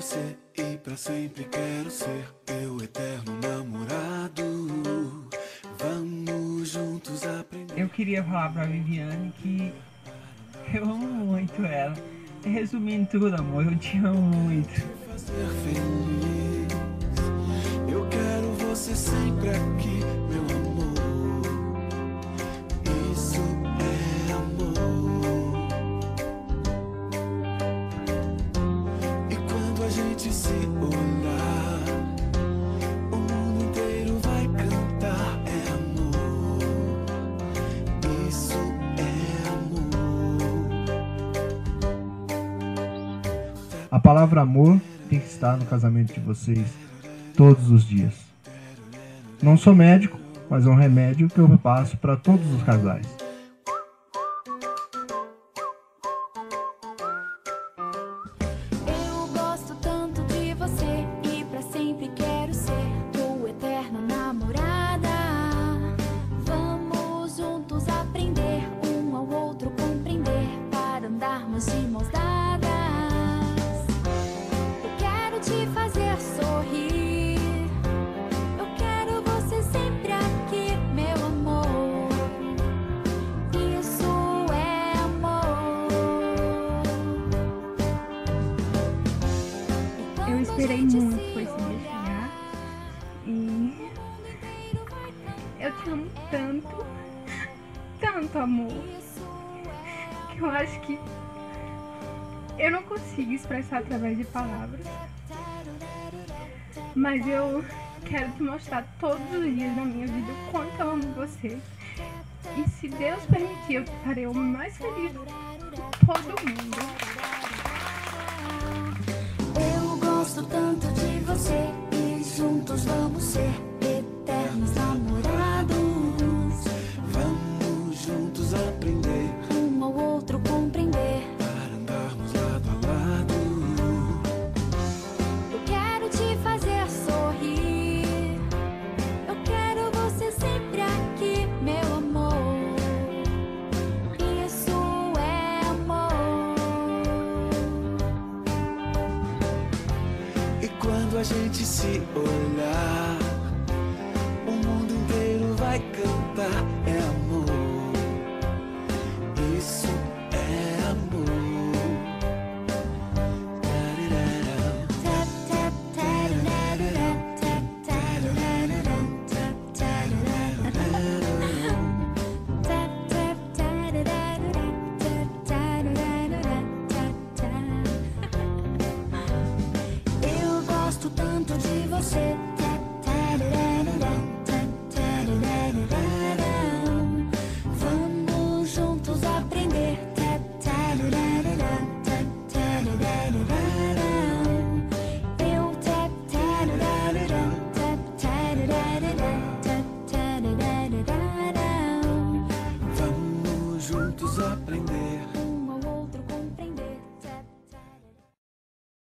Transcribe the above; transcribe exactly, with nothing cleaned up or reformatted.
você e pra sempre quero ser teu eterno namorado. Vamos juntos aprender. Eu queria falar pra Viviane que eu amo muito ela. Resumindo tudo, amor, eu te amo muito. Fazer feliz. Eu quero você sempre aqui, meu amor. Isso é amor. E quando a gente se olhar, o mundo inteiro vai cantar. É amor. Isso é amor. A palavra amor tem que estar no casamento de vocês todos os dias. Não sou médico, mas é um remédio que eu passo para todos os casais. Eu gosto tanto de você e pra sempre quero ser tua eterna namorada. Vamos juntos aprender, um ao outro compreender, para andarmos de mãos dadas. Eu quero te fazer sorrir, eu quero você sempre aqui, meu amor. Isso é amor. Eu esperei muito por esse dia chegar e eu te amo tanto, tanto, amor, que eu acho que eu não consigo expressar através de palavras, mas eu quero te mostrar todos os dias da minha vida o quanto eu amo você. E se Deus permitir, eu estarei o mais feliz de todo mundo. Eu gosto tanto de você e juntos vamos ser eternos namorados. Vamos juntos aprender Um ao outro compreender, para andarmos lado a lado. eu quero te fazer sorrir, eu quero você sempre aqui, meu amor. Isso é amor. E quando a gente se olhar,